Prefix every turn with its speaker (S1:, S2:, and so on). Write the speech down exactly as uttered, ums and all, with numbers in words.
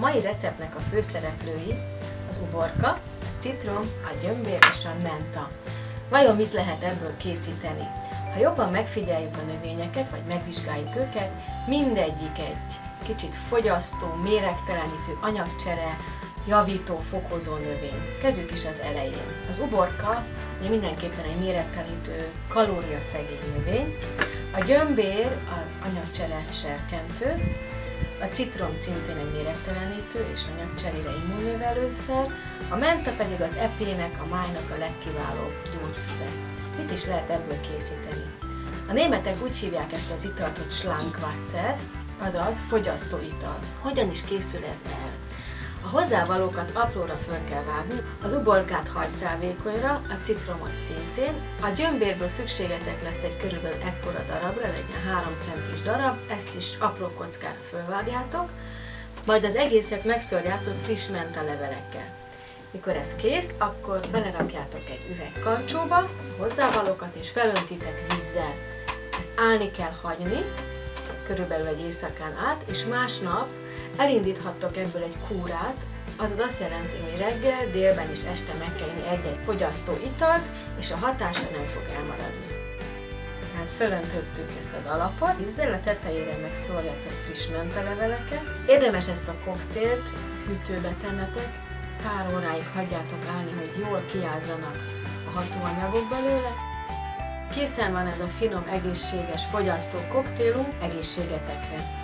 S1: mai receptnek a főszereplői az uborka, a citrom, a gyömbér és a menta. Vajon mit lehet ebből készíteni? Ha jobban megfigyeljük a növényeket, vagy megvizsgáljuk őket, mindegyik egy kicsit fogyasztó, méregtelenítő, anyagcsere, javító, fokozó növény. Kezdjük is az elején. Az uborka ugye mindenképpen egy méregtelenítő, kalóriaszegény növény. A gyömbér az anyagcsere serkentő, a citrom szintén egy méregtelenítő és anyagcserére immunnövelőszer, a menta pedig az epének, a májnak a legkiválóbb gyógyfüve. Mit is lehet ebből készíteni? A németek úgy hívják ezt az italt, hogy Schlankwasser, azaz fogyasztóital. Hogyan is készül ez el? A hozzávalókat apróra föl kell vágni, az uborkát hajszálvékonyra, a citromot szintén, a gyömbérből szükségetek lesz egy körülbelül ekkora darabra, egy ilyen három centis darab, ezt is apró kockára fölvágjátok, majd az egészet megszórjátok friss menta levelekkel. Mikor ez kész, akkor belerakjátok egy üvegkancsóba a hozzávalókat és felöntitek vízzel. Ezt állni kell hagyni, körülbelül egy éjszakán át, és másnap elindíthattok ebből egy kúrát, azaz azt jelenti, hogy reggel, délben és este meg kell inni egy-egy fogyasztó italt, és a hatása nem fog elmaradni. Hát fölöntöttük ezt az alapot, vízzel, a tetejére megszórjatok friss mentaleveleket. Érdemes ezt a koktélt hűtőbe tennetek, pár óráig hagyjátok állni, hogy jól kiázzanak a hatóanyagok belőle. Készen van ez a finom, egészséges fogyasztó koktélunk egészségetekre!